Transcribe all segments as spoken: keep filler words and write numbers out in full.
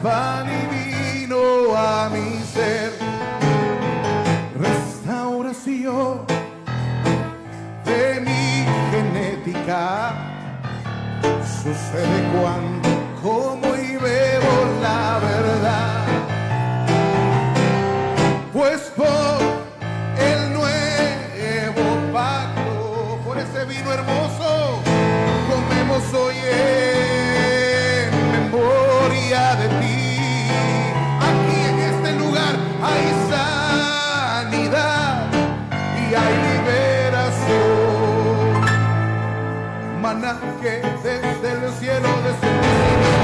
pan y vino a mi ser. Restauración de mi genética sucede cuando como y bebo la verdad, pues por el nuevo pacto, por ese vino hermoso, comemos hoy en memoria de ti. Aquí en este lugar hay sanidad y hay liberación. Maná que desde el cielo descendió.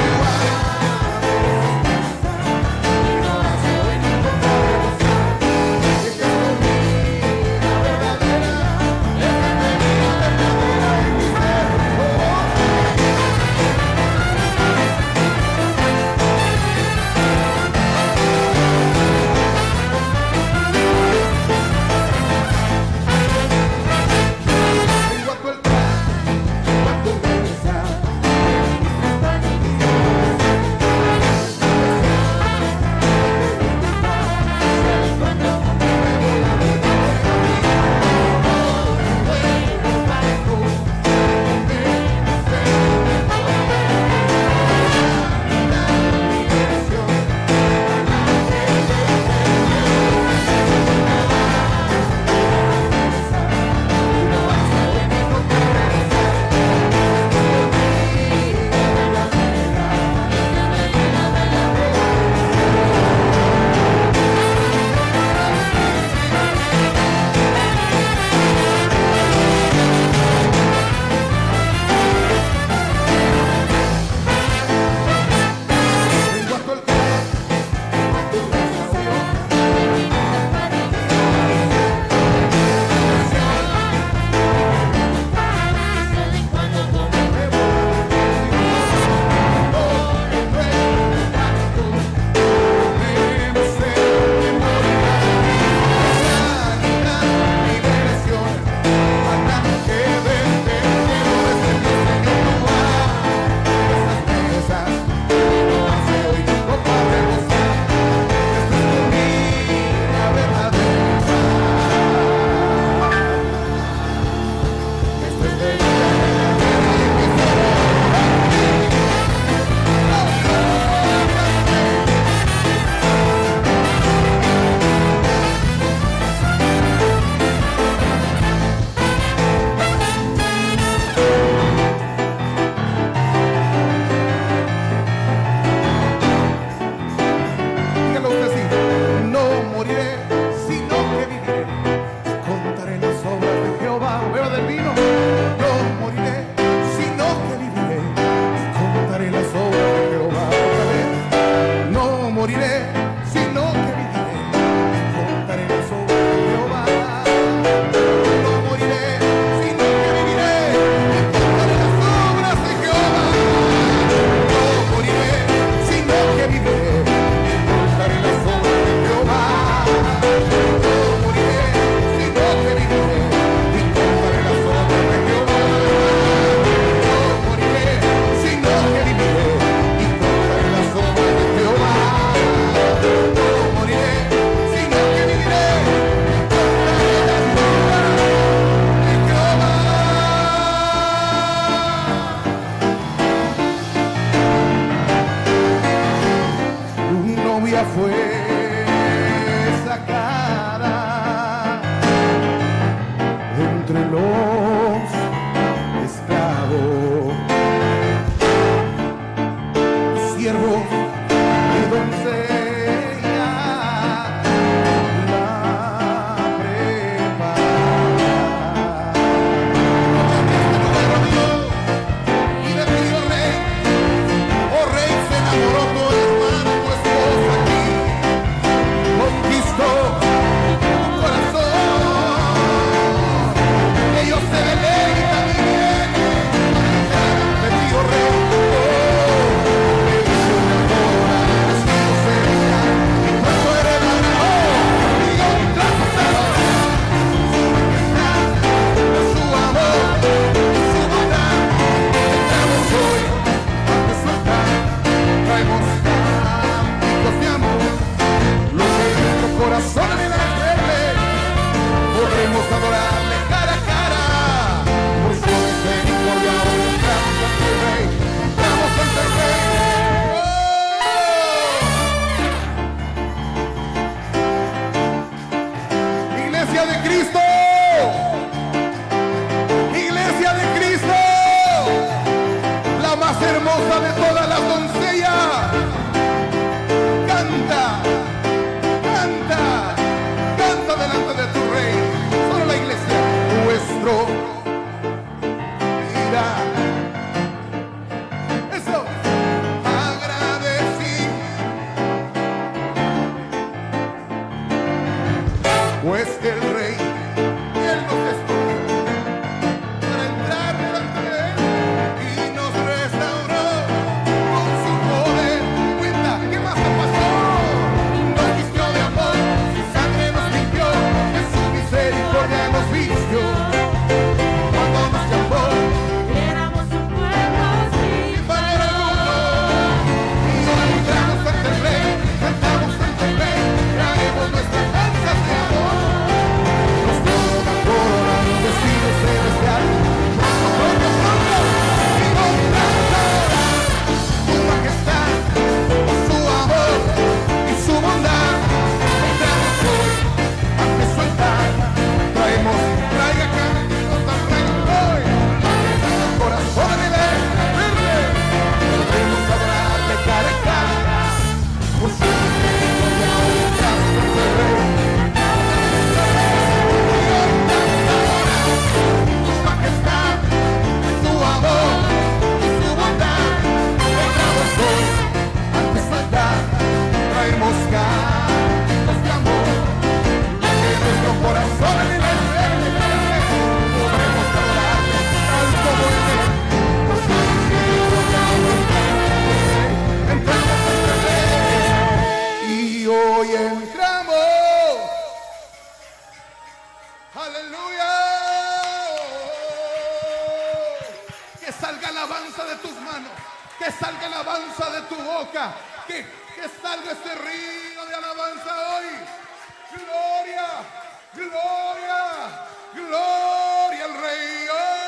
boca. Que, que salga ese río de alabanza hoy. Gloria, gloria, gloria al Rey.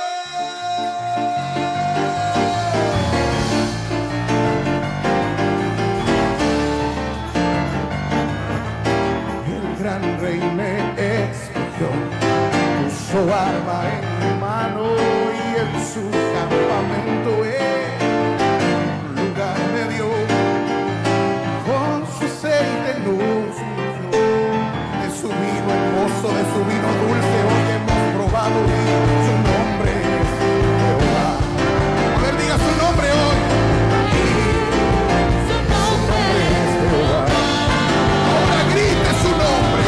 El gran Rey me escogió, puso arma en mi mano y en su campamento el lugar me dio. Con su aceite nos ungió, de su vino hermoso, de su vino dulce, hoy hemos probado y su nombre es Jehová. A ver, diga su nombre hoy. Su nombre es Jehová. Ahora grite su nombre.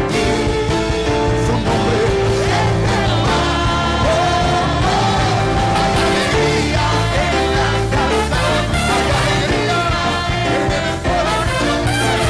Su nombre es Jehová. Oh, oh. Hay alegría en la casa, hay alegría en el corazón.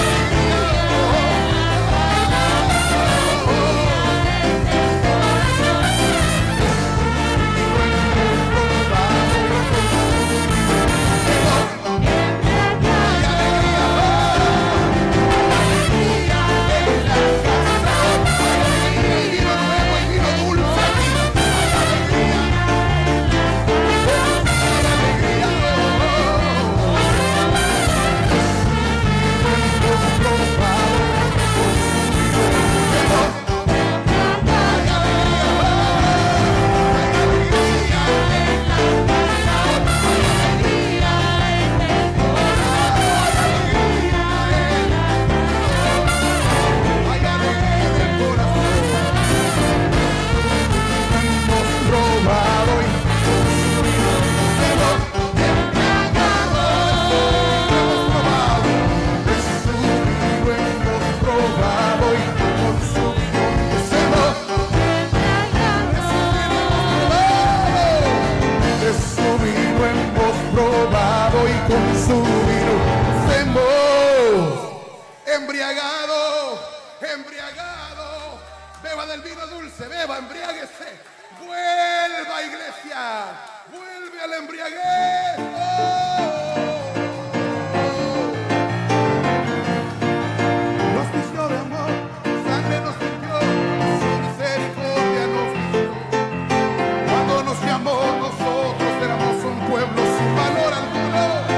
Embriagado, embriagado, beba del vino dulce, beba, embriáguese, vuelva, iglesia, vuelve al embriaguez. Nos vistió de amor, su sangre nos limpió, su misericordia nos vistió. Cuando nos llamó, nosotros éramos un pueblo sin valor alguno.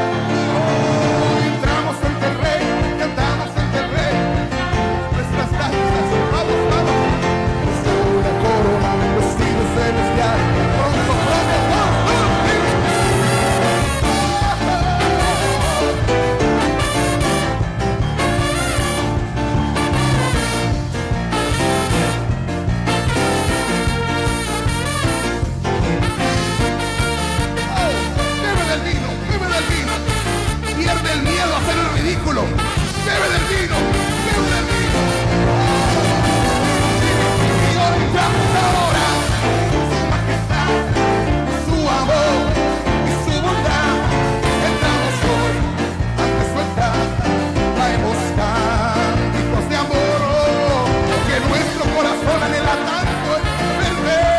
Bebe del vino, bebe del vino. Y hoy canta ahora su majestad, su amor y su bondad. Entramos hoy ante su altar, traemos cánticos de amor, que nuestro corazón anhela tanto el ver.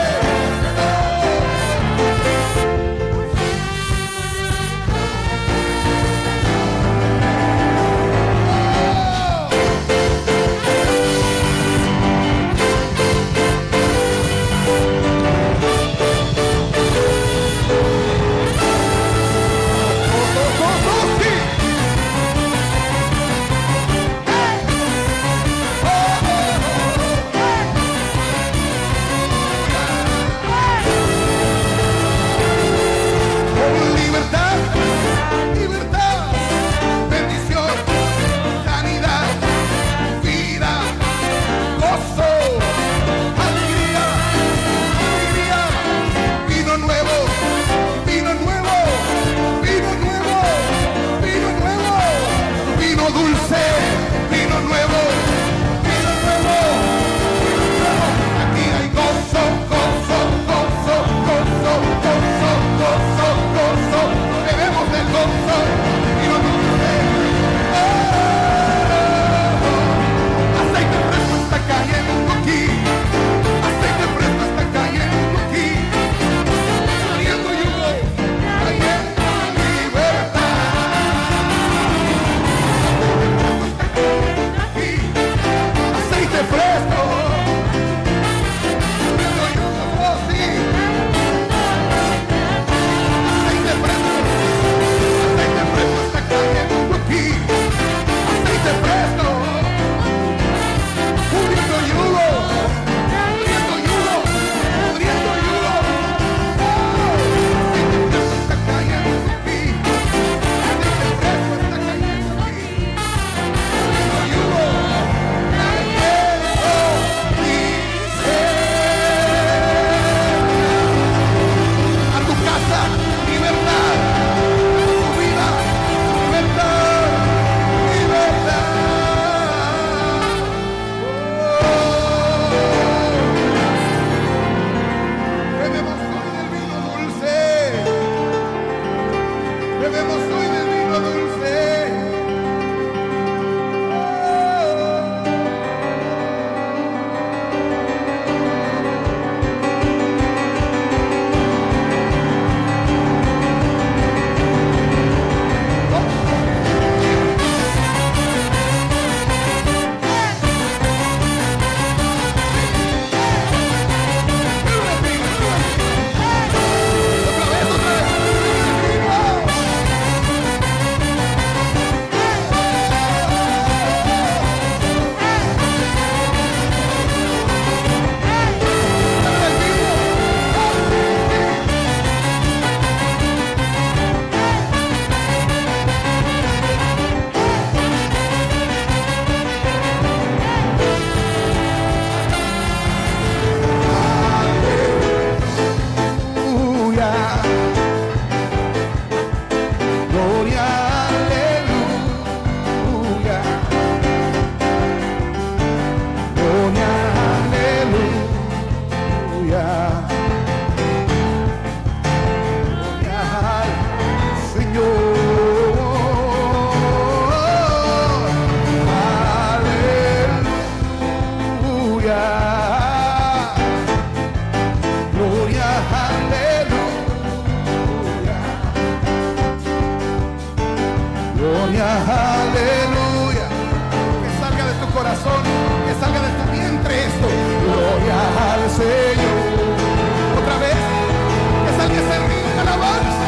corazón, que salga de tu vientre esto. Gloria al Señor. Otra vez, que salga ese río de alabanza.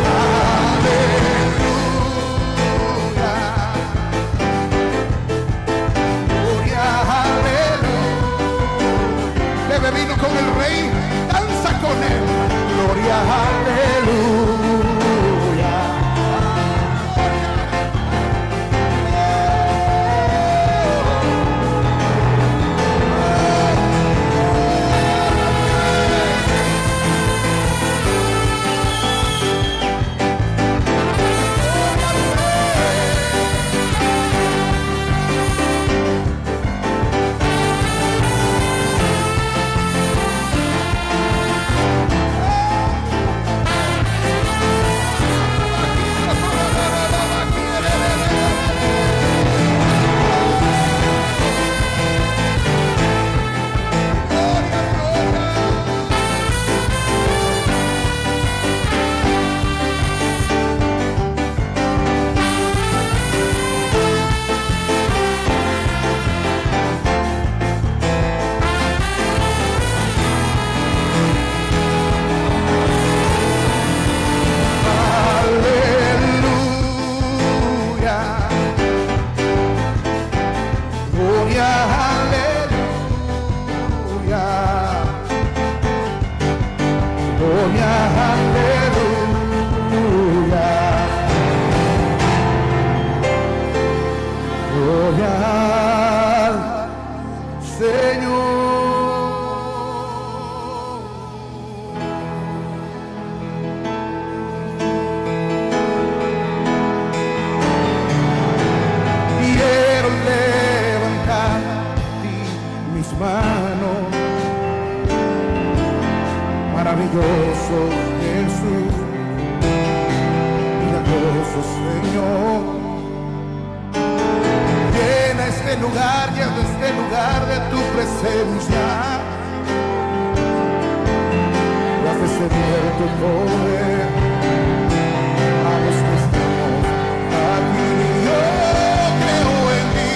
Aleluya. Gloria, aleluya. Bebe vino con el rey, danza con él. Gloria, aleluya. Maravilloso Jesús, milagroso Señor, llena este lugar, llena este lugar de tu presencia, y has descendido tu poder a los que estamos aquí. Yo creo en ti,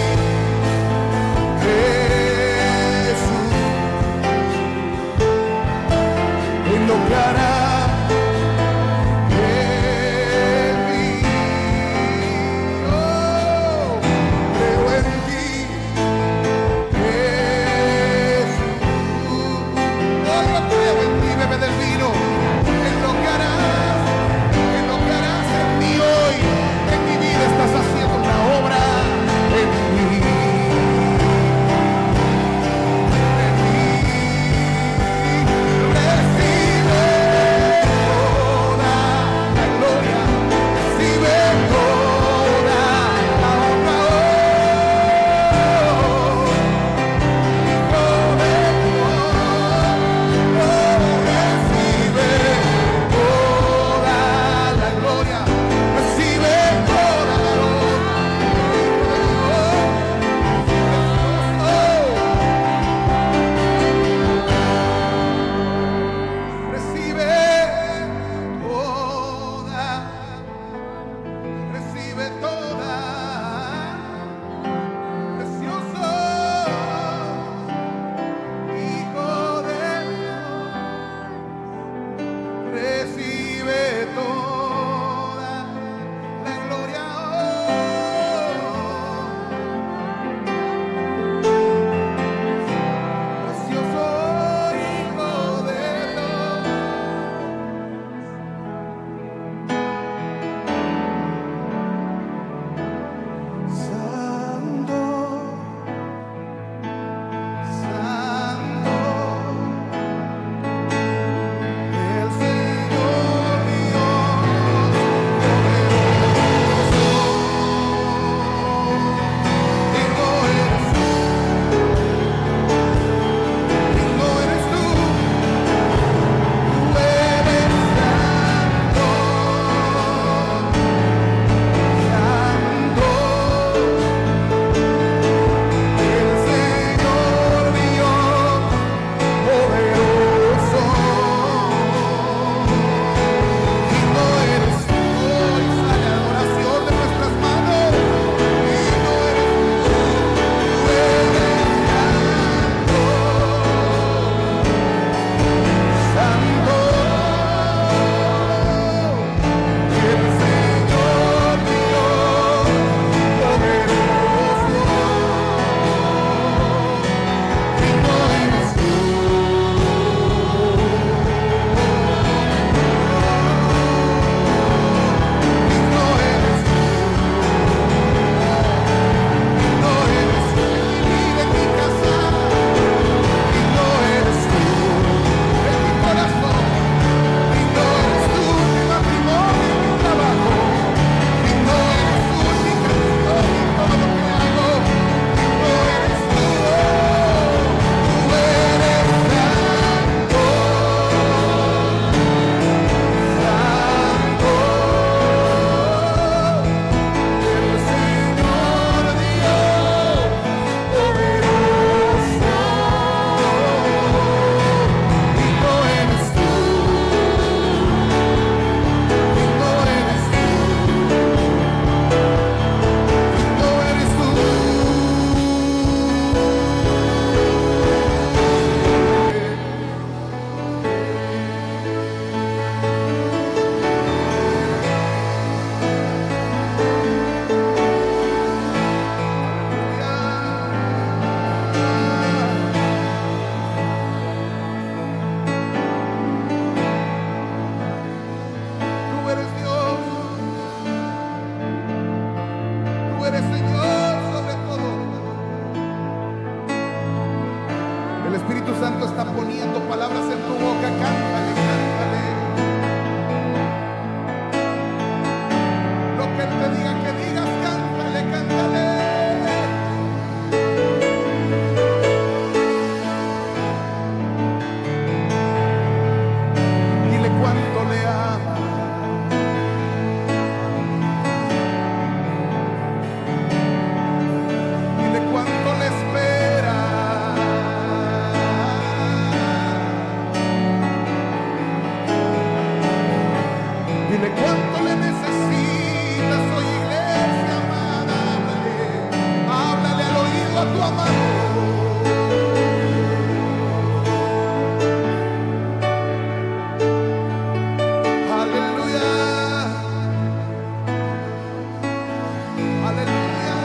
Jesús, en lo que hará en mí. Oh, creo en ti, Jesús. Oh, yo creo en ti, bebe del vino, en lo que hará. tú eres Señor sobre todo. El Espíritu Santo está poniendo palabras en tu boca. Cántale, cántale. Lo que Él te diga que digas, cántale, cántale. Dile cuánto le amas. Dile cuánto le esperas. Dile cuánto le necesitas. Soy iglesia amada. Háblale, háblale al oído a tu amado. Aleluya, aleluya.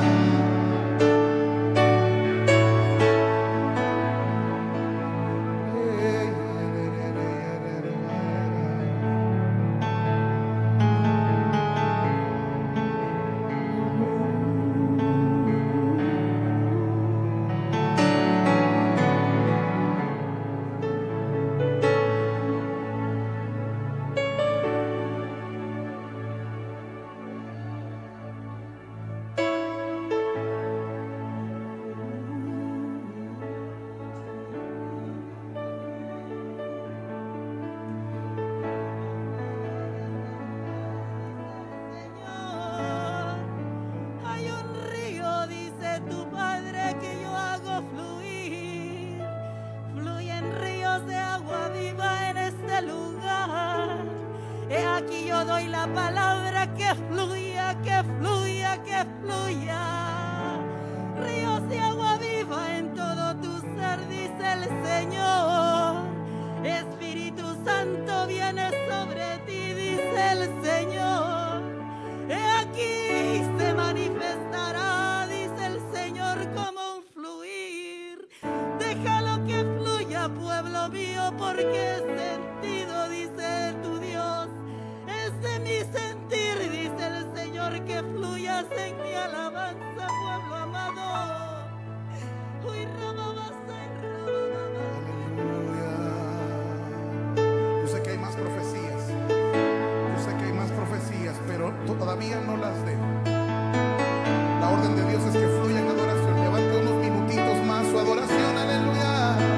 Hay un río, dice tu Padre, que yo hago fluir. Fluyen ríos de agua viva en este lugar. He aquí yo doy la palabra que fluya, que fluya, que fluya. Ríos de agua viva en todo tu ser, dice el Señor. Espíritu Santo viene sobre ti, dice el Señor. He aquí se manifestará, dice el Señor, como un fluir. Déjalo que fluya, pueblo mío, porque es sentido, dice tu Dios. Es de mi sentir, dice el Señor, que fluyas en mi alabanza, pueblo amado. Uy, rababasa, rabababa. Aleluya. Yo sé que hay más profecías. Yo sé que hay más profecías, pero todavía no las dejo. La orden de Dios es que fluya en adoración. Levante unos minutitos más su adoración. Aleluya.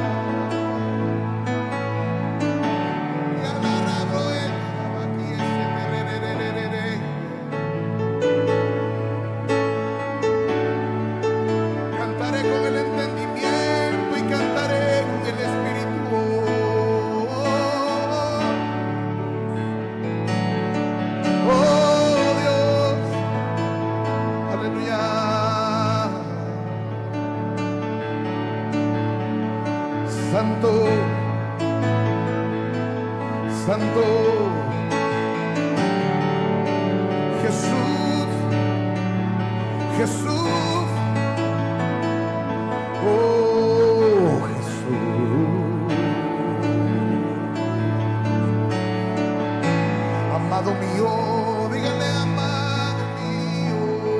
Y agarra, Roel. Aquí ese tererererere. Cantaré con el entendimiento y cantaré con el espíritu. Oh Dios, aleluya. Santo, Santo, Jesús, Jesús, oh Jesús, amado mío, dígale amado mío,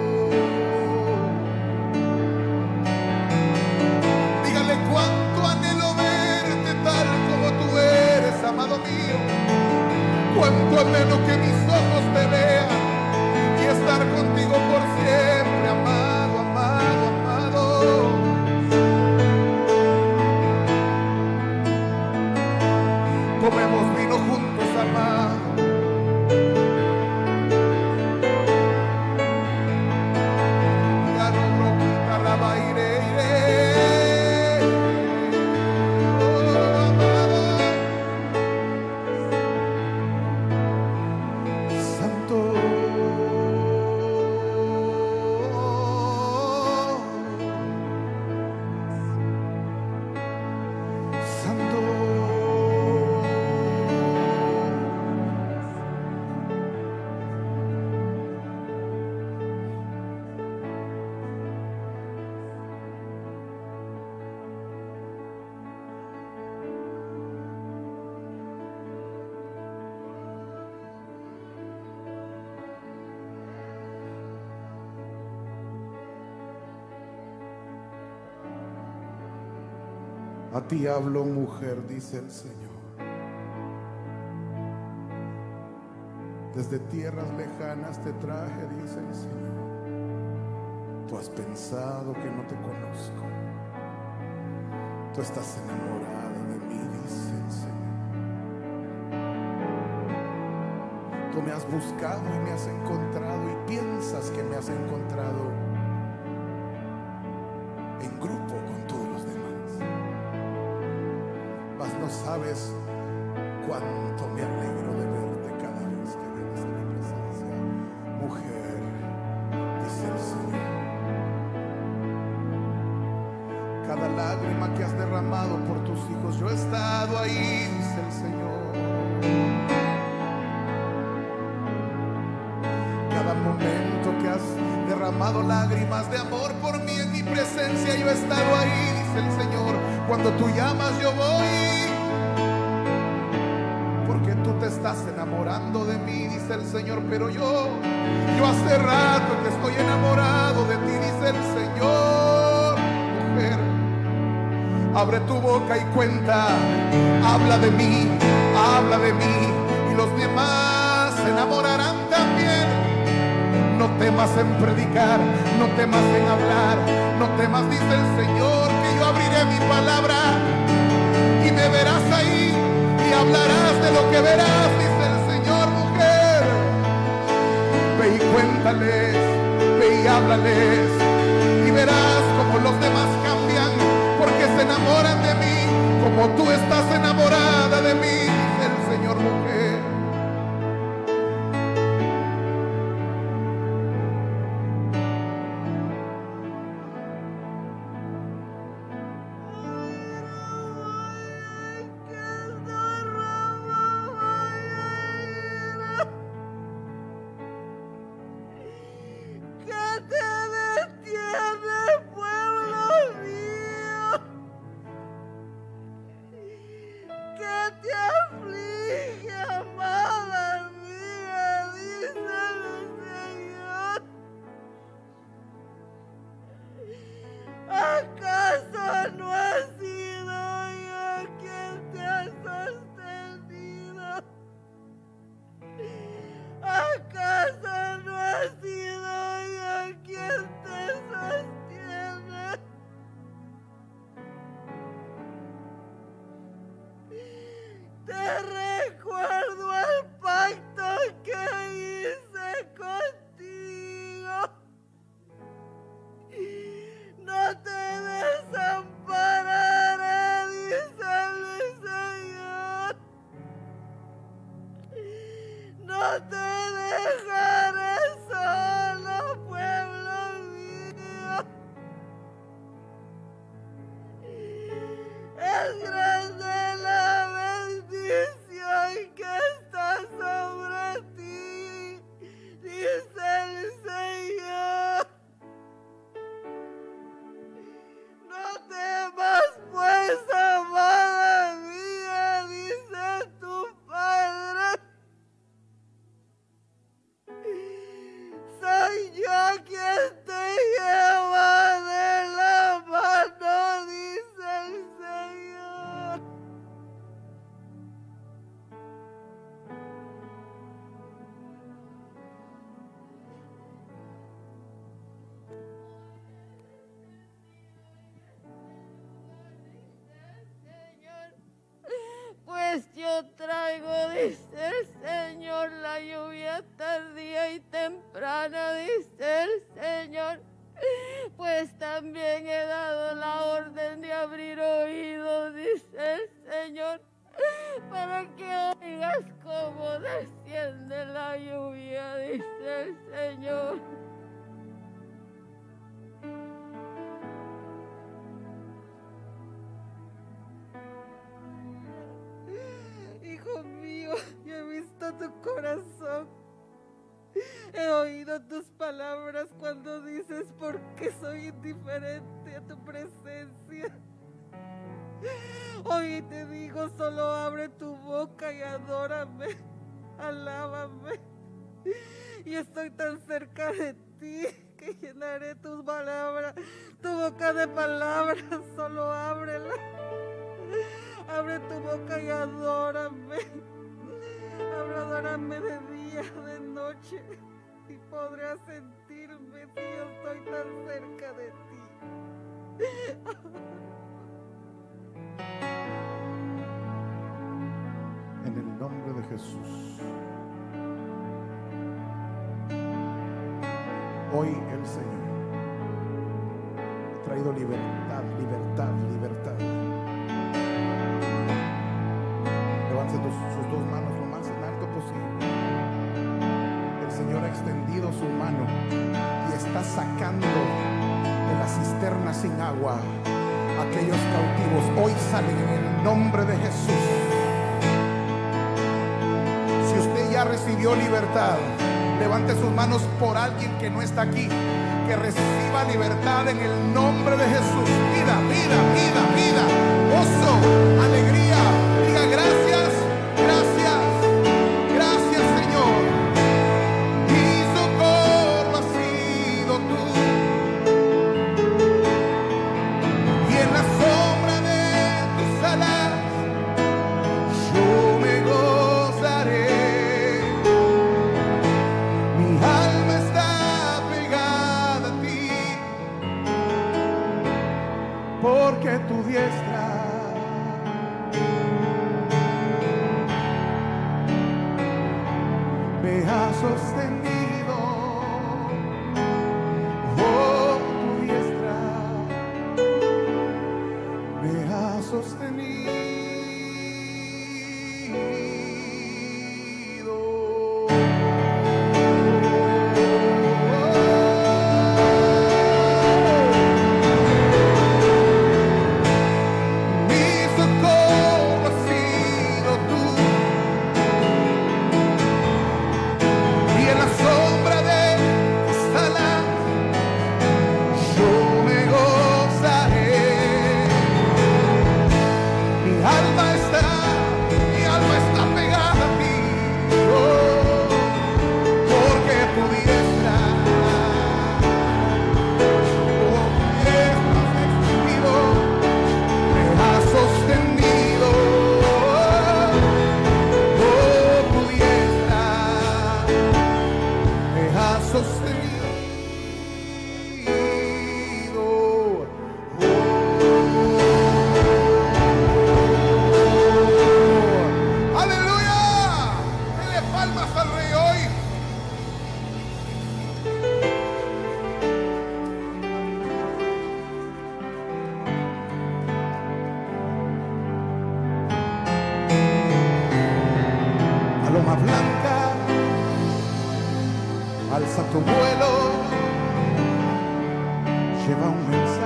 dígale cuánto anhelo verte tal como tú eres, amado mío, cuánto anhelo que mis ojos te vean y estar contigo por siempre, amado, amado. A ti hablo, mujer, dice el Señor. Desde tierras lejanas te traje, dice el Señor. Tú has pensado que no te conozco. Tú estás enamorada de mí, dice el Señor. Tú me has buscado y me has encontrado y piensas que me has encontrado en grupo con todos los demás. Mas no sabes cuánto me alegro de verte cada vez que vienes a mi presencia. Mujer, dice el Señor. Cada lágrima que has derramado por tus hijos, yo he estado ahí, dice el Señor. Cada momento que has derramado lágrimas de amor por mí en mi presencia, yo he estado ahí, dice el Señor. Cuando tú llamas, yo voy, porque tú te estás enamorando de mí, dice el Señor. Pero yo, yo hace rato que estoy enamorado de ti, dice el Señor. Mujer, abre tu boca y cuenta, habla de mí, habla de mí, y los demás se enamorarán también. No temas en predicar, no temas en hablar, no temas, dice el Señor, que yo abriré mi palabra y me verás ahí y hablarás de lo que verás, dice el Señor. Mujer, ve y cuéntales, ve y háblales y verás como los demás cambian, porque se enamoran de mí como tú estás enamorada de mí, dice el Señor. Mujer, yo traigo, dice el Señor, la lluvia tardía y temprana, dice el Señor. Pues también he dado la orden de abrir oídos, dice el Señor, para que oigas cómo desciende la lluvia, dice el Señor. Hijo mío, yo he visto tu corazón. He oído tus palabras cuando dices por qué soy indiferente a tu presencia. Hoy te digo, solo abre tu boca y adórame, alábame. Y estoy tan cerca de ti que llenaré tus palabras, tu boca de palabras, solo ábrela. Abre tu boca y adórame. Abre, adórame de día, de noche. Y podrás sentirme si yo estoy tan cerca de ti. En el nombre de Jesús. Hoy el Señor ha traído libertad, libertad, libertad. Levante sus, sus dos manos lo más en alto posible. El Señor ha extendido su mano y está sacando de la cisterna sin agua a aquellos cautivos. Hoy salen en el nombre de Jesús. Si usted ya recibió libertad, levante sus manos por alguien que no está aquí, que reciba libertad en el nombre de Jesús. Vida, vida, vida, vida, gozo, alegría. Diga gracias, gracias, gracias Señor. Mi socorro has sido tú, y en la sombra de tus alas yo me gozaré. Porque tu diestra me ha sostenido. Oh, tu diestra me ha sostenido. Paloma blanca, alza tu vuelo, lleva un mensaje.